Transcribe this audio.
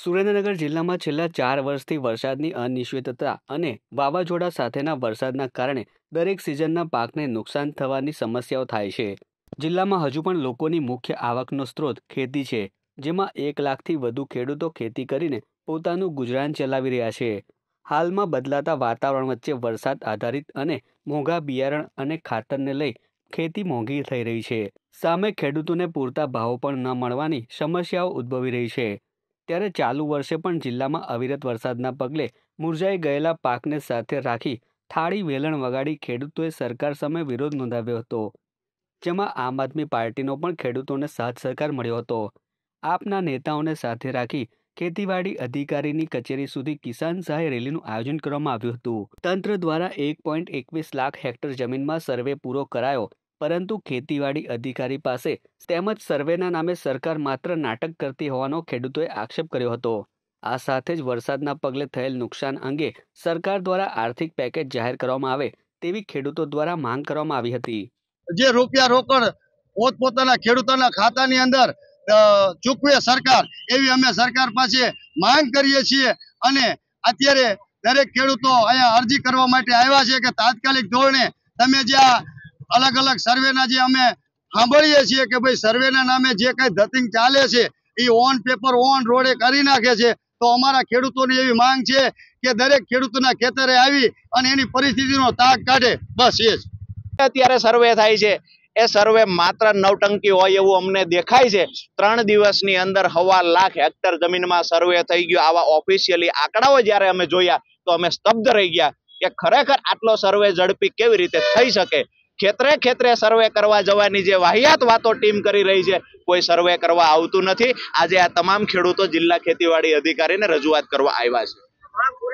સુરેન્દ્રનગર જિલ્લામાં છેલ્લા 4 વર્ષથી વરસાદની અનિશ્ચિતતા અને વાવાઝોડા સાથેના વરસાદના કારણે દરેક સિઝનના પાકને નુકસાન થવાની સમસ્યાઓ થાય છે। જિલ્લામાં હજુ પણ લોકોની મુખ્ય આવકનો સ્ત્રોત ખેતી છે, જેમાં 1 લાખથી વધુ ખેડૂતો ખેતી કરીને પોતાનું ગુજરાન ચલાવી રહ્યા છે। હાલમાં બદલાતા વાતાવરણ વચ્ચે વરસાદ આધારિત અને મોંઘા બિયારણ અને ખાતરને લઈ ખેતી મોંઘી થઈ રહી છે। સામે ખેડૂતોને પૂરતા ભાવો પણ ન મળવાની સમસ્યાઓ ઉદ્ભવી રહી છે। ત્યારે ચાલુ વર્ષે પણ જિલ્લામાં અવિરત વરસાદના પગલે મુરઝાઈ ગયેલા પાકને સાથે રાખી થાળી વેલણ વગાડી ખેડૂતોએ સરકાર સામે વિરોધ નોંધાવ્યો હતો, જેમાં આમ આદમી પાર્ટીનો પણ ખેડૂતોને સાથ સહકાર મળ્યો હતો। આપના નેતાઓને સાથે રાખી ખેતીવાડી અધિકારીની કચેરી સુધી કિસાન સહાય રેલીનું આયોજન કરવામાં આવ્યું હતું। તંત્ર દ્વારા 1.21 લાખ હેક્ટર જમીનમાં સર્વે પૂરો કરાયો, પરંતુ ખેતીવાડી અધિકારી પાસે તેમજ સર્વેના નામે સરકાર માત્ર નાટક કરતી હોવાનો ખેડૂતોએ આક્ષેપ કર્યો હતો। આ સાથે જ વરસાદના પગલે થયેલ નુકસાન અંગે સરકાર દ્વારા આર્થિક પેકેજ જાહેર કરવામાં આવે તેવી ખેડૂતો દ્વારા માંગ કરવામાં આવી હતી। જે રૂપિયા રોકડ પોતપોતાના ખેડૂતોના ખાતાની અંદર ચૂકવે સરકાર, એવી અમે સરકાર પાસે માંગ કરીએ છીએ। અને અત્યારે દરેક ખેડૂતો અહીંયા અરજી કરવા માટે આવ્યા છે કે તાત્કાલિક ધોરણે તમે જે અલગ અલગ સર્વેના જે અમે સાંભળીએ છીએ કે ભાઈ સર્વેના નામે જે કઈ ધતિંગ ચાલે છે એ ઓન પેપર ઓન રોડે કરી નાખે છે, તો અમારા ખેડૂતોની એવી માંગ છે કે દરેક ખેડૂતોના ખેતરે આવી અને એની પરિસ્થિતિનો તાગ કાઢે, બસ એ જ। અત્યારે સર્વે થાય છે એ સર્વે માત્ર નવટંકી હોય એવું અમને દેખાય છે। 3 દિવસની અંદર 1.25 લાખ હેક્ટર જમીનમાં સર્વે થઈ ગયો। આવા ઓફિશિયલી આંકડાઓ જ્યારે અમે જોયા તો અમે સ્તબ્ધ રહી ગયા કે ખરેખર આટલો સર્વે ઝડપી કેવી રીતે થઈ શકે। ખેતરે ખેતરે સર્વે કરવા જવાની જે વાહિયાત વાતો ટીમ કરી રહી છે, કોઈ સર્વે કરવા આવતું નથી। આજે આ તમામ ખેડૂતો જિલ્લા ખેતીવાડી અધિકારીને રજૂઆત કરવા આવ્યા છે।